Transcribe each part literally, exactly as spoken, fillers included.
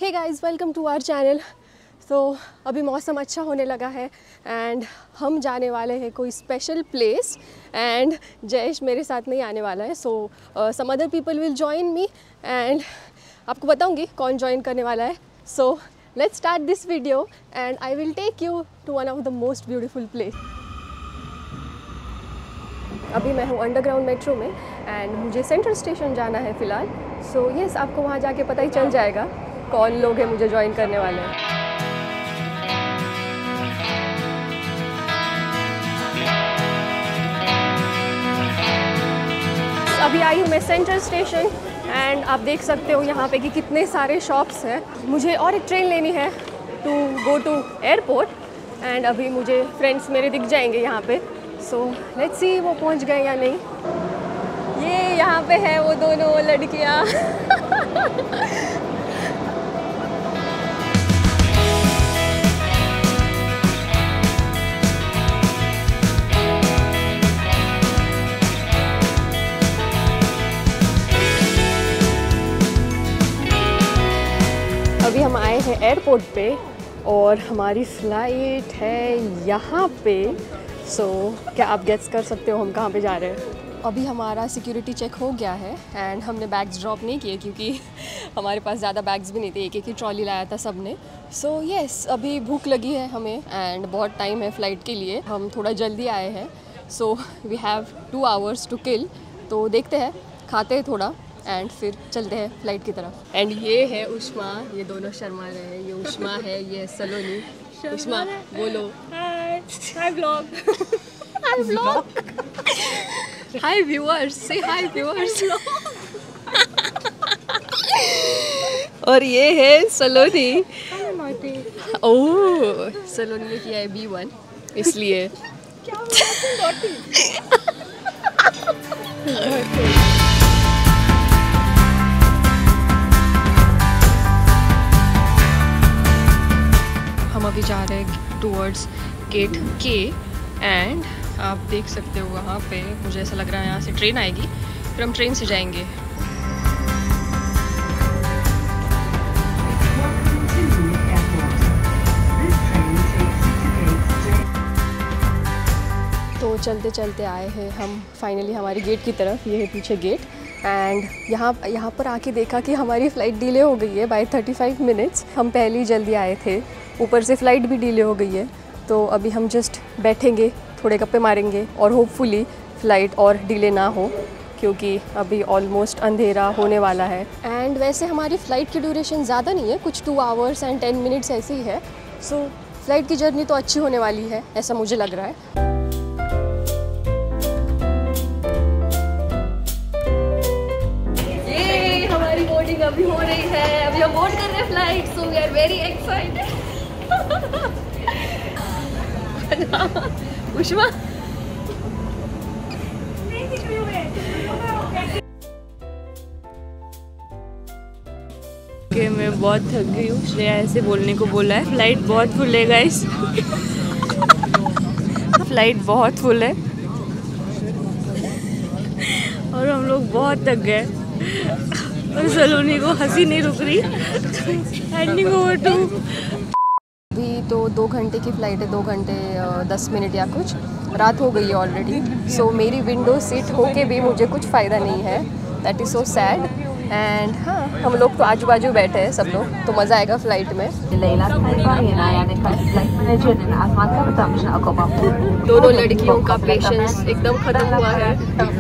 Hey guys, welcome to our channel. तो अभी मौसम अच्छा होने लगा है एंड हम जाने वाले हैं कोई स्पेशल प्लेस एंड जयेश मेरे साथ नहीं आने वाला है। So some other people will join me and आपको बताऊंगी कौन ज्वाइन करने वाला है। So let's start this video and I will take you to one of the most beautiful place. अभी मैं हूँ अंडरग्राउंड मेट्रो में एंड मुझे सेंट्रल स्टेशन जाना है फ़िलहाल। सो so, यस yes, आपको वहाँ जाके पता ही चल जाएगा कौन लोग हैं मुझे ज्वाइन करने वाले हैं। अभी आई हूँ मैं सेंट्रल स्टेशन एंड आप देख सकते हो यहाँ पे कि कितने सारे शॉप्स हैं। मुझे और एक ट्रेन लेनी है to go to airport and अभी मुझे फ्रेंड्स मेरे दिख जाएंगे यहाँ पे। सो लेट्स सी वो पहुँच गए या नहीं। ये यहाँ पे है वो दोनों लड़कियाँ। अभी हम आए हैं एयरपोर्ट पे और हमारी फ़्लाइट है यहाँ पे। सो so, क्या आप गेस कर सकते हो हम कहाँ पे जा रहे हैं? अभी हमारा सिक्योरिटी चेक हो गया है एंड हमने बैग्स ड्रॉप नहीं किए क्योंकि हमारे पास ज़्यादा बैग्स भी नहीं थे, एक एक ही ट्रॉली लाया था सब ने। सो येस, अभी भूख लगी है हमें एंड बहुत टाइम है फ़्लाइट के लिए, हम थोड़ा जल्दी आए हैं। So we have two hours to kill. तो देखते हैं, खाते हैं थोड़ा एंड फिर चलते हैं फ्लाइट की तरफ। एंड ये है उष्मा, ये दोनों शर्मा रहे हैं। ये उष्मा है, ये सलोनी। उष्मा बोलो hi hi vlog hi vlog hi viewers, say hi viewers. और ये है सलोनी। ओह, सलोनी ने किया है बी वन इसलिए। हम अभी जा रहे हैं टूवर्ड्स गेट के एंड आप देख सकते हो वहाँ पे मुझे ऐसा लग रहा है यहाँ से ट्रेन आएगी, फिर हम ट्रेन से जाएंगे। तो चलते चलते आए हैं हम फाइनली हमारी गेट की तरफ। ये है पीछे गेट एंड यहाँ यहाँ पर आके देखा कि हमारी फ़्लाइट डिले हो गई है बाय थर्टी फाइव मिनट्स। हम पहले ही जल्दी आए थे, ऊपर से फ़्लाइट भी डिले हो गई है। तो अभी हम जस्ट बैठेंगे, थोड़े गप्पे मारेंगे और होपफुली फ़्लाइट और डिले ना हो क्योंकि अभी ऑलमोस्ट अंधेरा होने वाला है। एंड वैसे हमारी फ़्लाइट की ड्यूरेशन ज़्यादा नहीं है, कुछ two hours and ten minutes ऐसी ही है। सो so, फ़्लाइट की जर्नी तो अच्छी होने वाली है, ऐसा मुझे लग रहा है। अभी हो रही है, अभी हम बोर्ड कर रहे हैं flight. So we are very excited. Ushma कि मैं बहुत थक गई हूँ। श्रेया ऐसे बोलने को बोला है। फ्लाइट बहुत फुल है गाइस। फ्लाइट बहुत फुल है और हम लोग बहुत थक गए और सलोनी को हंसी नहीं रुक रही। Handing over to. अभी तो दो घंटे की फ़्लाइट है, दो घंटे दस मिनट या कुछ। रात हो गई है ऑलरेडी। सो so, मेरी विंडो सीट होके भी मुझे कुछ फ़ायदा नहीं है। That is so sad. And हाँ, हम लोग तो आजू बाजू बैठे हैं सब लोग, तो मज़ा आएगा फ़्लाइट में। दोनों लड़कियों का पेशेंस एकदम ख़त्म हुआ है।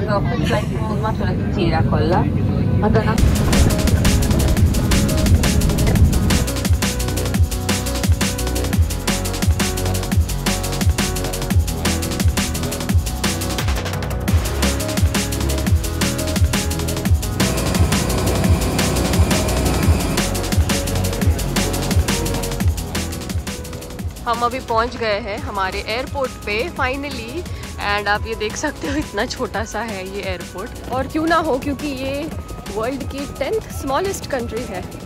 हम अभी पहुंच गए हैं हमारे एयरपोर्ट पे फाइनली एंड आप ये देख सकते हो इतना छोटा सा है ये एयरपोर्ट। और क्यों ना हो, क्योंकि ये वर्ल्ड की टेंथ स्मॉलेस्ट कंट्री है।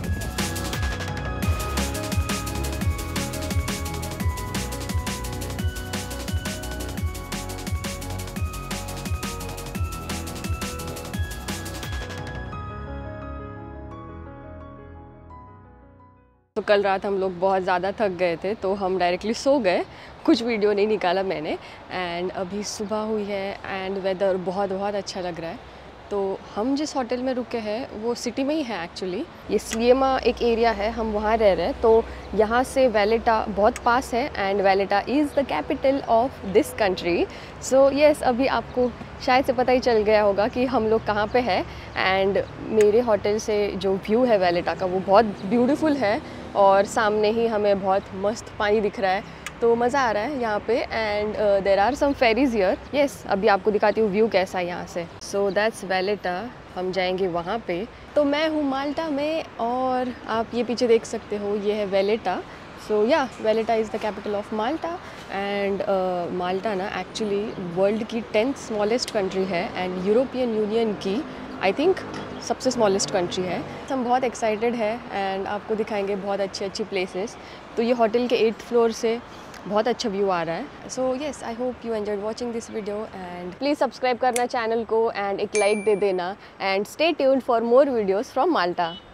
तो कल रात हम लोग बहुत ज़्यादा थक गए थे तो हम डायरेक्टली सो गए, कुछ वीडियो नहीं निकाला मैंने। एंड अभी सुबह हुई है एंड वेदर बहुत बहुत अच्छा लग रहा है। तो हम जिस होटल में रुके हैं वो सिटी में ही है एक्चुअली। ये सिएमा एक एरिया है, हम वहाँ रह रहे हैं। तो यहाँ से वैलेटा बहुत पास है and Valletta is the capital of this country. So yes, अभी आपको शायद से पता ही चल गया होगा कि हम लोग कहाँ पे हैं। एंड मेरे होटल से जो व्यू है वैलेटा का वो बहुत ब्यूटीफुल है और सामने ही हमें बहुत मस्त पानी दिख रहा है, तो मज़ा आ रहा है यहाँ पे। And there are some ferries here. Yes, अभी आपको दिखाती हूँ व्यू कैसा है यहाँ से। सो दैट्स वैलेटा, हम जाएंगे वहाँ पे। तो मैं हूँ माल्टा में और आप ये पीछे देख सकते हो, ये है Valletta. So yeah Valletta is the capital of Malta. And Malta ना एक्चुअली वर्ल्ड की टेंथ स्मॉलेस्ट कंट्री है एंड यूरोपियन यूनियन की आई थिंक सबसे स्मॉलेस्ट कंट्री है। हम बहुत एक्साइटेड है एंड आपको दिखाएंगे बहुत अच्छी अच्छी प्लेसेस। तो ये होटल के एट्थ फ्लोर से बहुत अच्छा व्यू आ रहा है। So yes, I hope you enjoyed watching this video and please subscribe करना चैनल को एंड एक लाइक दे देना and stay tuned for more videos from Malta.